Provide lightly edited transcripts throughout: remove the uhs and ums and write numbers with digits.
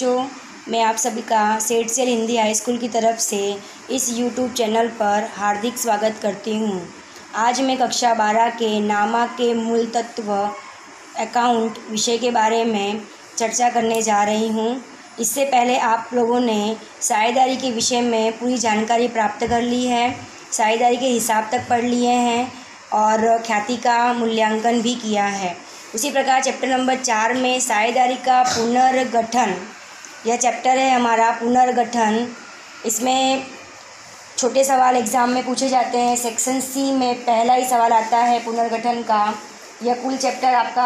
बच्चों, मैं आप सभी का सेठ सेल हिंदी हाई स्कूल की तरफ से इस यूट्यूब चैनल पर हार्दिक स्वागत करती हूँ। आज मैं कक्षा 12 के नामा के मूल तत्व अकाउंट विषय के बारे में चर्चा करने जा रही हूँ। इससे पहले आप लोगों ने साझेदारी के विषय में पूरी जानकारी प्राप्त कर ली है, साझेदारी के हिसाब तक पढ़ लिए हैं और ख्याति का मूल्यांकन भी किया है। उसी प्रकार चैप्टर नंबर 4 में साझेदारी का पुनर्गठन, यह चैप्टर है हमारा पुनर्गठन। इसमें छोटे सवाल एग्ज़ाम में पूछे जाते हैं। सेक्शन सी में पहला ही सवाल आता है पुनर्गठन का। यह कुल चैप्टर आपका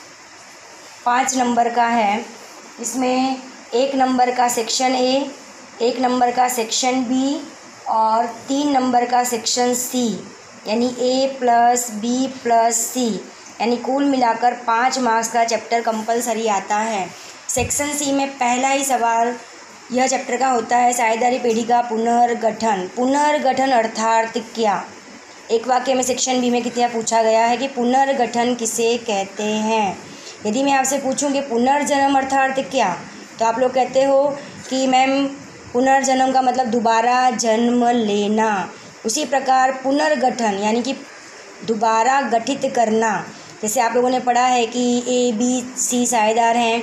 5 नंबर का है। इसमें 1 नंबर का सेक्शन ए, 1 नंबर का सेक्शन बी और 3 नंबर का सेक्शन सी, यानी A plus B plus C, यानी कुल मिलाकर 5 मार्क्स का चैप्टर कंपलसरी आता है। सेक्शन सी में पहला ही सवाल यह चैप्टर का होता है साझेदारी पेढ़ी का पुनर्गठन। पुनर्गठन अर्थात क्या? एक वाक्य में सेक्शन बी में कितना पूछा गया है कि पुनर्गठन किसे कहते हैं। यदि मैं आपसे पूछूं कि पुनर्जन्म अर्थात क्या, तो आप लोग कहते हो कि मैम पुनर्जन्म का मतलब दोबारा जन्म लेना। उसी प्रकार पुनर्गठन यानी कि दोबारा गठित करना। जैसे आप लोगों ने पढ़ा है कि ए बी सी साझेदार हैं,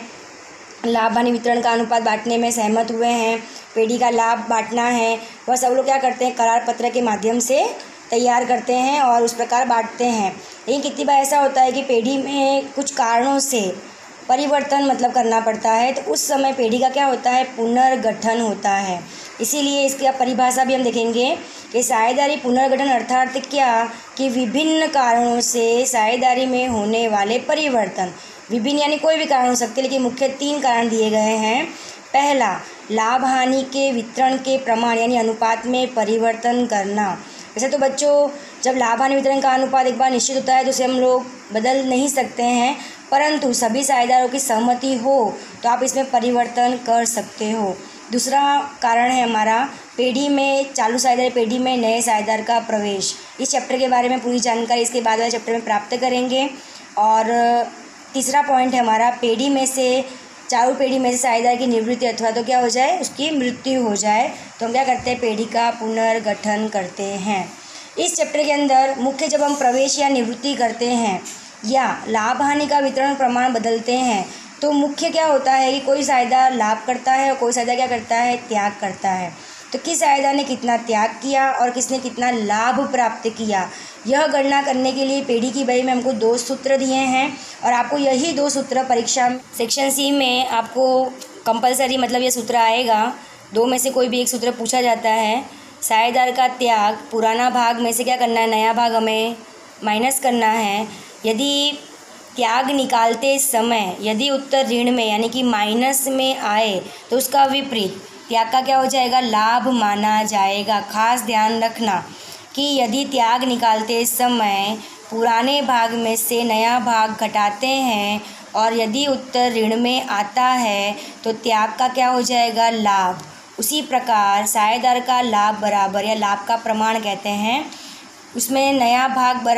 लाभ हानि वितरण का अनुपात बांटने में सहमत हुए हैं, पेढ़ी का लाभ बांटना है, वह सब लोग क्या करते हैं, करार पत्र के माध्यम से तैयार करते हैं और उस प्रकार बांटते हैं। लेकिन कितनी बार ऐसा होता है कि पेढ़ी में कुछ कारणों से परिवर्तन मतलब करना पड़ता है, तो उस समय पेढ़ी का क्या होता है, पुनर्गठन होता है। इसीलिए इसकी परिभाषा भी हम देखेंगे कि साझेदारी पुनर्गठन अर्थात क्या कि विभिन्न कारणों से साझेदारी में होने वाले परिवर्तन, विभिन्न यानी कोई भी कारण हो सकते, लेकिन मुख्य 3 कारण दिए गए हैं। पहला, लाभ हानि के वितरण के प्रमाण यानी अनुपात में परिवर्तन करना। वैसे तो बच्चों जब लाभ हानि वितरण का अनुपात एक बार निश्चित होता है तो उसे हम लोग बदल नहीं सकते हैं, परंतु सभी साझेदारों की सहमति हो तो आप इसमें परिवर्तन कर सकते हो। दूसरा कारण है हमारा पेढ़ी में, चालू साझेदारी पेढ़ी में नए साझेदार का प्रवेश। इस चैप्टर के बारे में पूरी जानकारी इसके बाद वाले चैप्टर में प्राप्त करेंगे। और तीसरा पॉइंट है हमारा पेढ़ी में से, चालू पेढ़ी में से साझेदार की निवृत्ति अथवा तो क्या हो जाए, उसकी मृत्यु हो जाए, तो हम क्या करते हैं, पेढ़ी का पुनर्गठन करते हैं। इस चैप्टर के अंदर मुख्य जब हम प्रवेश या निवृत्ति करते हैं या लाभ हानि का वितरण प्रमाण बदलते हैं, तो मुख्य क्या होता है कि कोई साझेदार लाभ करता है और कोई साझेदार क्या करता है, त्याग करता है। तो किस साझेदार ने कितना त्याग किया और किसने कितना लाभ प्राप्त किया, यह गणना करने के लिए पेढ़ी की बही में हमको 2 सूत्र दिए हैं और आपको यही 2 सूत्र परीक्षा सेक्शन सी में आपको कंपलसरी मतलब ये सूत्र आएगा। 2 में से कोई भी एक सूत्र पूछा जाता है। साझेदार का त्याग, पुराना भाग में से क्या करना है, नया भाग हमें माइनस करना है। यदि त्याग निकालते समय यदि उत्तर ऋण में यानी कि माइनस में आए तो उसका विपरीत त्याग का क्या हो जाएगा, लाभ माना जाएगा। खास ध्यान रखना कि यदि त्याग निकालते समय पुराने भाग में से नया भाग घटाते हैं और यदि उत्तर ऋण में आता है तो त्याग का क्या हो जाएगा, लाभ। उसी प्रकार साझेदार का लाभ बराबर या लाभ का प्रमाण कहते हैं, उसमें नया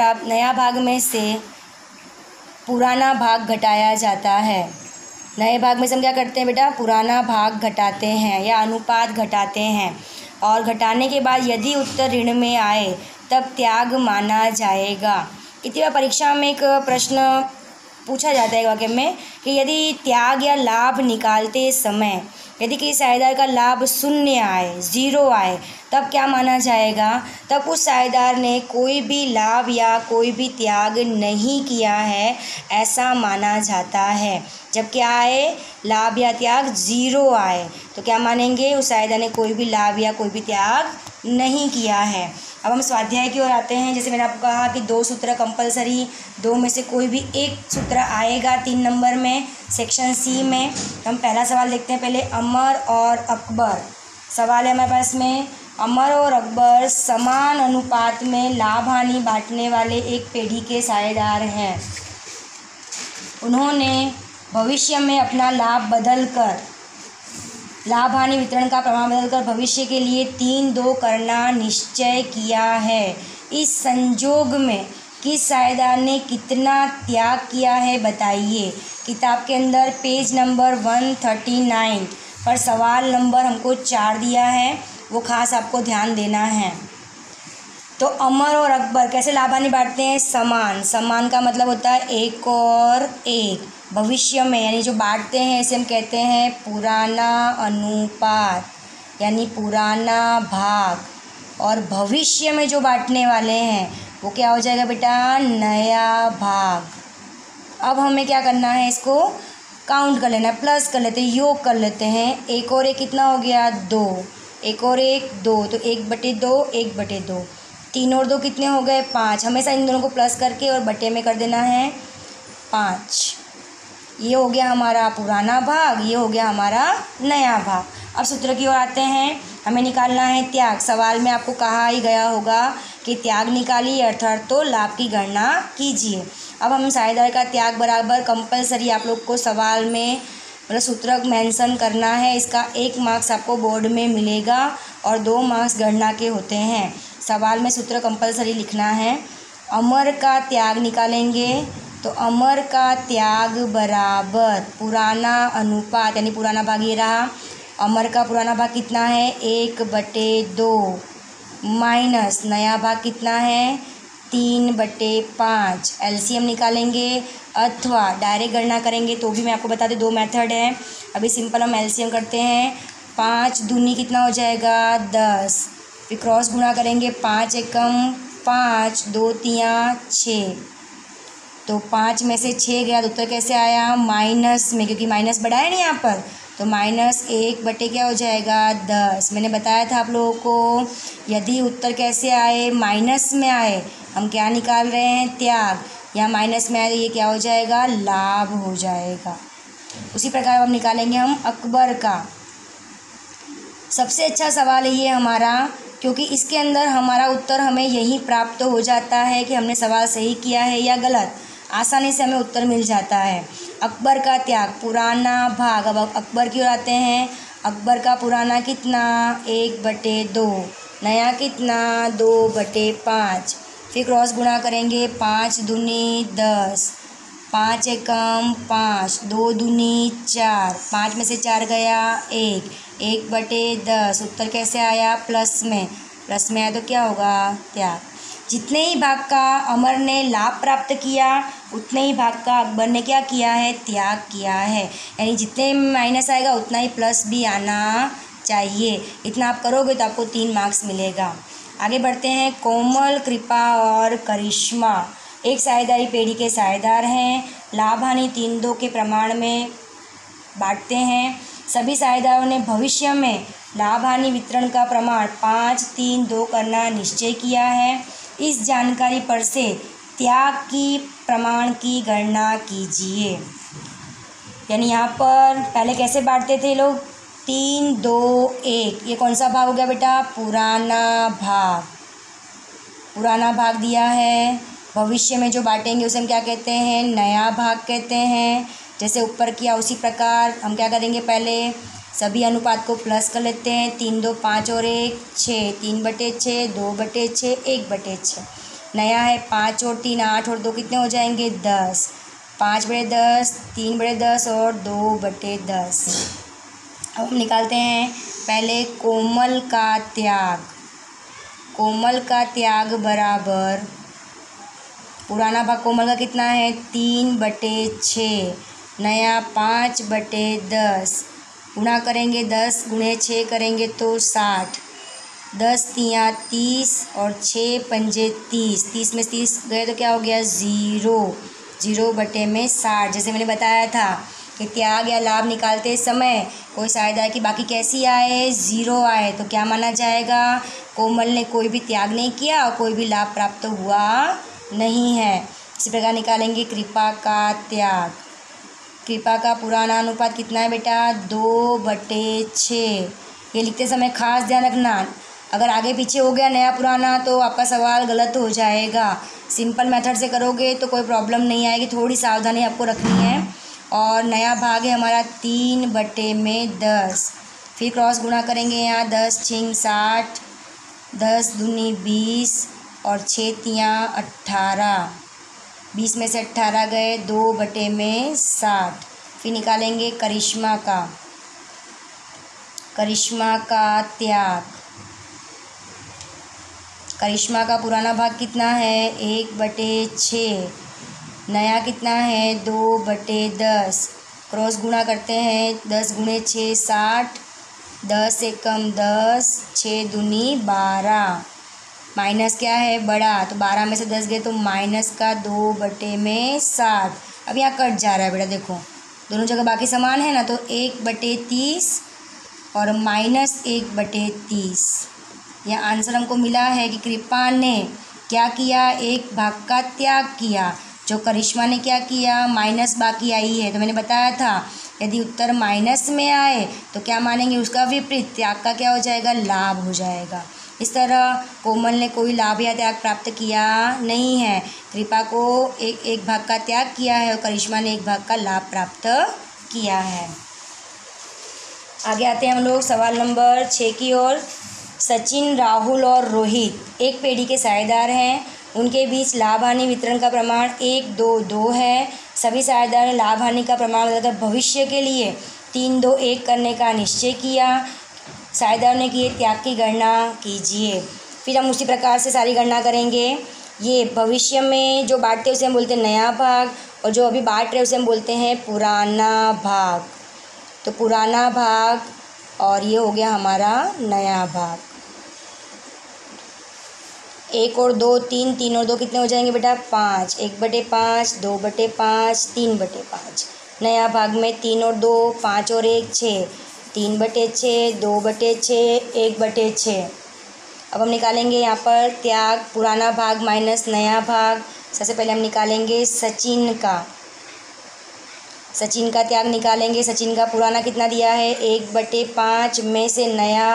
भाग में से पुराना भाग घटाया जाता है। नए भाग में से हम क्या करते हैं बेटा, पुराना भाग घटाते हैं या अनुपात घटाते हैं और घटाने के बाद यदि उत्तर ऋण में आए तब त्याग माना जाएगा। कितनी बार परीक्षा में एक प्रश्न पूछा जाता है वाक्य में कि यदि त्याग या लाभ निकालते समय यदि किसी साझेदार का लाभ 0 आए, 0 आए, तब क्या माना जाएगा, तब उस साझेदार ने कोई भी लाभ या कोई भी त्याग नहीं किया है, ऐसा माना जाता है। जब क्या आए, लाभ या त्याग 0 आए, तो क्या मानेंगे, उस साझेदार ने कोई भी लाभ या कोई भी त्याग नहीं किया है। अब हम स्वाध्याय की ओर आते हैं। जैसे मैंने आपको कहा कि 2 सूत्र कंपलसरी, 2 में से कोई भी एक सूत्र आएगा 3 नंबर में सेक्शन सी में। हम पहला सवाल देखते हैं पहले, अमर और अकबर। सवाल है हमारे पास में, अमर और अकबर समान अनुपात में लाभ हानि बांटने वाले एक पेढ़ी के साझेदार हैं। उन्होंने भविष्य में अपना लाभ हानि वितरण का प्रमाण बदलकर भविष्य के लिए 3-2 करना निश्चय किया है। इस संजोग में किस शायदार ने कितना त्याग किया है बताइए। किताब के अंदर पेज नंबर 139 पर सवाल नंबर हमको 4 दिया है, वो खास आपको ध्यान देना है। तो अमर और अकबर कैसे लाभ हानि बांटते हैं? समान। समान का मतलब होता है एक और एक। भविष्य में यानी जो बांटते हैं इसे हम कहते हैं पुराना अनुपात यानी पुराना भाग। और भविष्य में जो बांटने वाले हैं वो क्या हो जाएगा बेटा? नया भाग। अब हमें क्या करना है, इसको काउंट कर लेना है, प्लस कर लेते हैं, योग कर लेते हैं। एक और एक कितना हो गया? 2। एक और एक 2, तो 1/2 1/2। 3 और 2 कितने हो गए? 5। हमेशा इन दोनों को प्लस करके और बटे में कर देना है 5। ये हो गया हमारा पुराना भाग, ये हो गया हमारा नया भाग। अब सूत्र की ओर आते हैं। हमें निकालना है त्याग। सवाल में आपको कहा ही गया होगा कि त्याग निकालिए अर्थात तो लाभ की गणना कीजिए। अब हम साझेदार का त्याग बराबर कंपलसरी आप लोग को सवाल में मतलब सूत्र मेंशन करना है। इसका 1 मार्क्स आपको बोर्ड में मिलेगा और 2 मार्क्स गणना के होते हैं। सवाल में सूत्र कंपलसरी लिखना है। अमर का त्याग निकालेंगे तो अमर का त्याग बराबर पुराना अनुपात यानी पुराना भाग ये रहा। अमर का पुराना भाग कितना है? 1/2 माइनस नया भाग कितना है? 3/5। एलसीएम निकालेंगे अथवा डायरेक्ट गणना करेंगे तो भी मैं आपको बता दूं 2 मेथड है। अभी सिंपल हम एलसीएम करते हैं। 5 दूनी कितना हो जाएगा? 10। फिर क्रॉस गुणा करेंगे 5 एकम 5, 2 तियाँ 6। तो 5 में से 6 गया तो उत्तर कैसे आया? माइनस में, क्योंकि माइनस बढ़ा है ना यहाँ पर, तो -1 क्या हो जाएगा? 10। मैंने बताया था आप लोगों को यदि उत्तर कैसे आए? माइनस में आए, हम क्या निकाल रहे हैं? त्याग। यहाँ माइनस में आए तो ये क्या हो जाएगा? लाभ हो जाएगा। उसी प्रकार अब निकालेंगे हम अकबर का। सबसे अच्छा सवाल है ये हमारा, क्योंकि इसके अंदर हमारा उत्तर हमें यही प्राप्त हो जाता है कि हमने सवाल सही किया है या गलत। आसानी से हमें उत्तर मिल जाता है। अकबर का त्याग पुराना भाग। अब अकबर की ओर आते हैं। अकबर का पुराना कितना? 1/2। नया कितना? 2/5। फिर क्रॉस गुणा करेंगे 5 दूनी 10, 5 एकम 5, 2 दूनी 4, 5 में से 4 गया 1, 1/10। उत्तर कैसे आया? प्लस में। प्लस में आया तो क्या होगा? त्याग। जितने ही भाग का अमर ने लाभ प्राप्त किया उतने ही भाग का अकबर ने क्या किया है? त्याग किया है। यानी जितने माइनस आएगा उतना ही प्लस भी आना चाहिए। इतना आप करोगे तो आपको 3 मार्क्स मिलेगा। आगे बढ़ते हैं। कोमल, कृपा और करिश्मा एक साझेदारी पेढ़ी के साझेदार हैं। लाभ हानि 3-2 के प्रमाण में बांटते हैं। सभी साझेदारों ने भविष्य में लाभ हानि वितरण का प्रमाण 5-3-2 करना निश्चय किया है। इस जानकारी पर से त्याग की प्रमाण की गणना कीजिए। यानी यहाँ पर पहले कैसे बांटते थे लोग? 3-2-1। ये कौन सा भाग हो गया बेटा? पुराना भाग। पुराना भाग दिया है। भविष्य में जो बांटेंगे उसे हम क्या कहते हैं? नया भाग कहते हैं। जैसे ऊपर किया उसी प्रकार हम क्या करेंगे? पहले सभी अनुपात को प्लस कर लेते हैं। 3-2 5 और 1 6, 3/6, 2/6, 1/6। नया है 5 और 3 8 और 2 कितने हो जाएंगे? 10। 5/10, 3/10 और 2/10। अब हम निकालते हैं पहले कोमल का त्याग। कोमल का त्याग बराबर पुराना भाग कोमल का कितना है? 3/6। नया 5/10। गुणा करेंगे 10 गुणे 6 करेंगे तो 60। 10 तियाँ 30 और 6 पंजे 30। 30 में 30 गए तो क्या हो गया? 0। 0/60। जैसे मैंने बताया था कि त्याग या लाभ निकालते समय कोई साझेदार की बाकी कैसी आए? 0 आए तो क्या माना जाएगा? कोमल ने कोई भी त्याग नहीं किया और कोई भी लाभ प्राप्त हुआ नहीं है। इसी प्रकार निकालेंगे कृपा का त्याग। कृपा का पुराना अनुपात कितना है बेटा? 2/6। ये लिखते समय खास ध्यान रखना, अगर आगे पीछे हो गया नया पुराना तो आपका सवाल गलत हो जाएगा। सिंपल मेथड से करोगे तो कोई प्रॉब्लम नहीं आएगी, थोड़ी सावधानी आपको रखनी है। और नया भाग है हमारा 3/10। फिर क्रॉस गुणा करेंगे यहाँ 10 × 60, 10 दूनी 20, और 6 तियाँ 18, 20 में से 18 गए, 2/60। फिर निकालेंगे करिश्मा का त्याग। करिश्मा का पुराना भाग कितना है? 1/6। नया कितना है? 2/10। क्रॉस गुणा करते हैं, 10 × 6 60, 10 एकम 10, 6 दूनी 12। माइनस क्या है? बड़ा, तो 12 में से 10 गए तो माइनस का 2/60। अब यहाँ कट जा रहा है बेटा, देखो दोनों जगह बाकी समान है ना, तो 1/30 और -1/30। यह आंसर हमको मिला है कि कृपा ने क्या किया? एक भाग का त्याग किया। जो करिश्मा ने क्या किया? माइनस बाकी आई है, तो मैंने बताया था यदि उत्तर माइनस में आए तो क्या मानेंगे? उसका विपरीत, त्याग का क्या हो जाएगा? लाभ हो जाएगा। इस तरह कोमल ने कोई लाभ या त्याग प्राप्त किया नहीं है। कृपा को एक भाग का त्याग किया है और करिश्मा ने एक भाग का लाभ प्राप्त किया है। आगे आते हैं हम लोग सवाल नंबर 6 की ओर। सचिन, राहुल और रोहित एक पेढ़ी के साझेदार हैं। उनके बीच लाभ हानि वितरण का प्रमाण 1-2-2 है। सभी साझेदार ने लाभ हानि का प्रमाण बताकर भविष्य के लिए 3-2-1 करने का निश्चय किया। साझेदार ने किए त्याग की गणना कीजिए। फिर हम उसी प्रकार से सारी गणना करेंगे। ये भविष्य में जो बांटते हैं उसे हम बोलते हैं नया भाग, और जो अभी बांट रहे हैं उसे हम बोलते हैं पुराना भाग। तो पुराना भाग और ये हो गया हमारा नया भाग। 1 और 2 3, 3 और 2 कितने हो जाएंगे बेटा? 5। 1/5, 2/5, 3/5। नया भाग में 3 और 2, 5 और 1 6, 3/6, 2/6, 1/6। अब हम निकालेंगे यहाँ पर त्याग, पुराना भाग माइनस नया भाग। सबसे पहले हम निकालेंगे सचिन का त्याग निकालेंगे। सचिन का पुराना कितना दिया है? 1/5 में से नया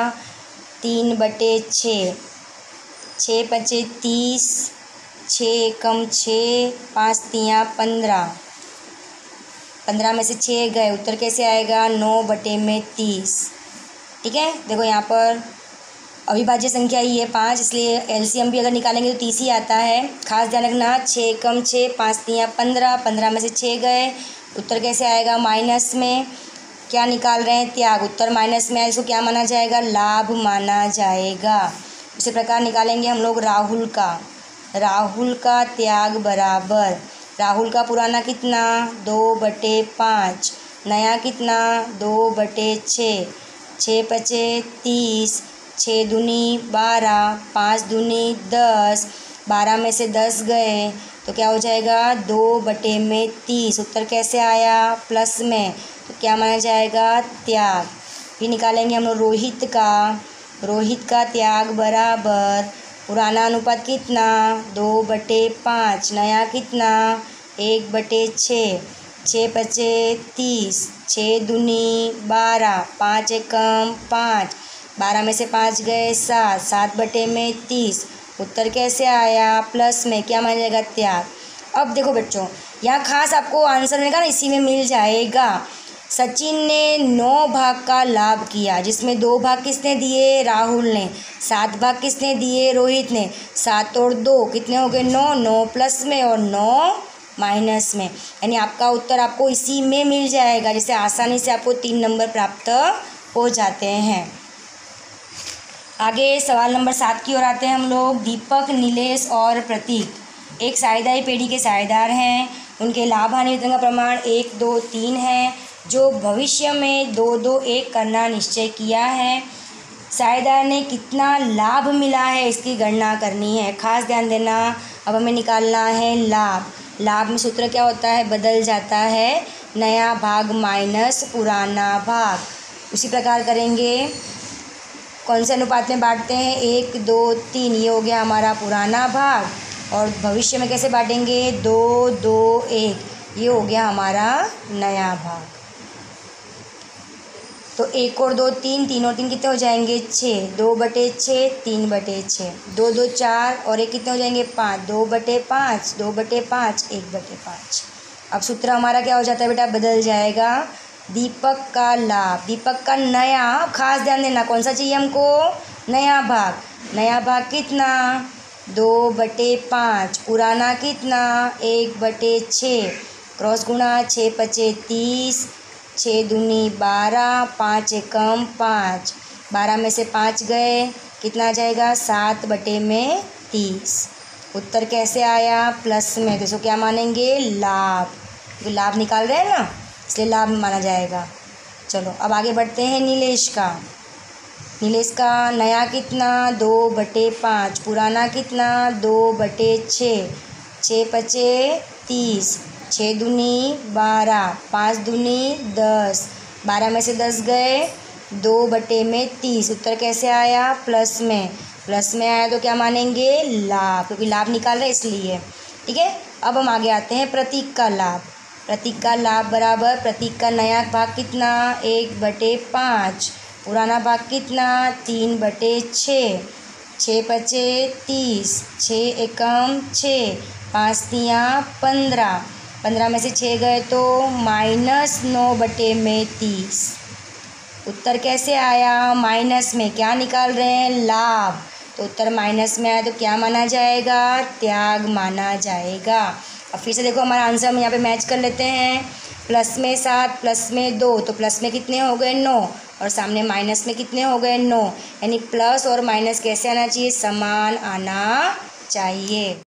3/6, 6×5 = 30, 6 एकम 6, 5 तियाँ 15, 15 में से 6 गए, उत्तर कैसे आएगा? 9/30। ठीक है, देखो यहाँ पर अविभाज्य संख्या ही है 5, इसलिए एलसीएम भी अगर निकालेंगे तो 30 ही आता है। खास ध्यान रखना, 6 एकम 6, 5 तियाँ 15, 15 में से 6 गए, उत्तर कैसे आएगा? माइनस में। क्या निकाल रहे हैं? त्याग। उत्तर माइनस में है, इसको क्या माना जाएगा? लाभ माना जाएगा। उसी प्रकार निकालेंगे हम लोग राहुल का त्याग बराबर, राहुल का पुराना कितना? 2/5। नया कितना? 2/6, 6×5 = 30, 6 दूनी 12, 5 दूनी 10, 12 में से 10 गए तो क्या हो जाएगा? 2/30। उत्तर कैसे आया? प्लस में, तो क्या माना जाएगा? त्याग। फिर निकालेंगे हम लोग रोहित का त्याग बराबर, पुराना अनुपात कितना? 2/5। नया कितना? 1/6, 6×5 = 30, 6 दूनी 12, 5 एकम 5, 12 में से 5 गए 7, 7/30। उत्तर कैसे आया? प्लस में। क्या माना जाएगा? त्याग। अब देखो बच्चों, यहाँ खास आपको आंसर मिलेगा ना, इसी में मिल जाएगा। सचिन ने 9 भाग का लाभ किया, जिसमें 2 भाग किसने दिए? राहुल ने। 7 भाग किसने दिए? रोहित ने। 7 और 2 कितने हो गए? 9। 9 प्लस में और 9 माइनस में, यानी आपका उत्तर आपको इसी में मिल जाएगा, जिससे आसानी से आपको 3 नंबर प्राप्त हो जाते हैं। आगे सवाल नंबर 7 की ओर आते हैं हम लोग। दीपक, नीलेश और प्रतीक एक साझेदारी पेढ़ी के साझेदार हैं। उनके लाभ हानि वितरण का प्रमाण 1-2-3 है। जो भविष्य में 2-2-1 करना निश्चय किया है। साझेदार ने कितना लाभ मिला है इसकी गणना करनी है। खास ध्यान देना, अब हमें निकालना है लाभ। लाभ में सूत्र क्या होता है? बदल जाता है, नया भाग माइनस पुराना भाग। उसी प्रकार करेंगे, कौन से अनुपात में बांटते हैं? 1-2-3, ये हो गया हमारा पुराना भाग। और भविष्य में कैसे बांटेंगे? 2-2-1, ये हो गया हमारा नया भाग। तो 1 और 2 3, 3 और 3 कितने हो जाएंगे? 6, 2/6, 3/6, 2-2 4 और 1 कितने हो जाएंगे? 5, 2/5, 2/5, 1/5। अब सूत्र हमारा क्या हो जाता है बेटा? बदल जाएगा। दीपक का लाभ, दीपक का नया, खास ध्यान देना कौन सा चाहिए हमको? नया भाग। नया भाग कितना? 2/5, पुराना कितना 1/6, क्रॉस गुणा 6×5 = 30, 6 दूनी 12, 5 एकम 5, 12 में से 5 गए, कितना आ जाएगा 7/30। उत्तर कैसे आया? प्लस में, तो इसको क्या मानेंगे? लाभ, तो लाभ निकाल रहे हैं ना, इसलिए लाभ माना जाएगा। चलो अब आगे बढ़ते हैं। नीलेश का नया कितना 2/5, पुराना कितना 2/6, 6×5 = 30, 6 दूनी 12, 5 दूनी 10, 12 में से 10 गए, 2/30। उत्तर कैसे आया? प्लस में आया तो क्या मानेंगे? लाभ, क्योंकि लाभ निकाल रहे इसलिए। ठीक है, अब हम आगे आते हैं प्रतीक का लाभ बराबर प्रतीक का नया भाग कितना 1/5, पुराना भाग कितना 3/6, 6×5 = 30, 6 एकम 6, 5 तियाँ 15, 15 में से 6 गए तो -9/30। उत्तर कैसे आया? माइनस में, क्या निकाल रहे हैं? लाभ, तो उत्तर माइनस में आया तो क्या माना जाएगा? त्याग माना जाएगा। अब फिर से देखो हमारा आंसर हम यहाँ पे मैच कर लेते हैं। प्लस में 7, प्लस में 2, तो प्लस में कितने हो गए 9, और सामने माइनस में कितने हो गए 9, यानी प्लस और माइनस कैसे आना चाहिए? समान आना चाहिए।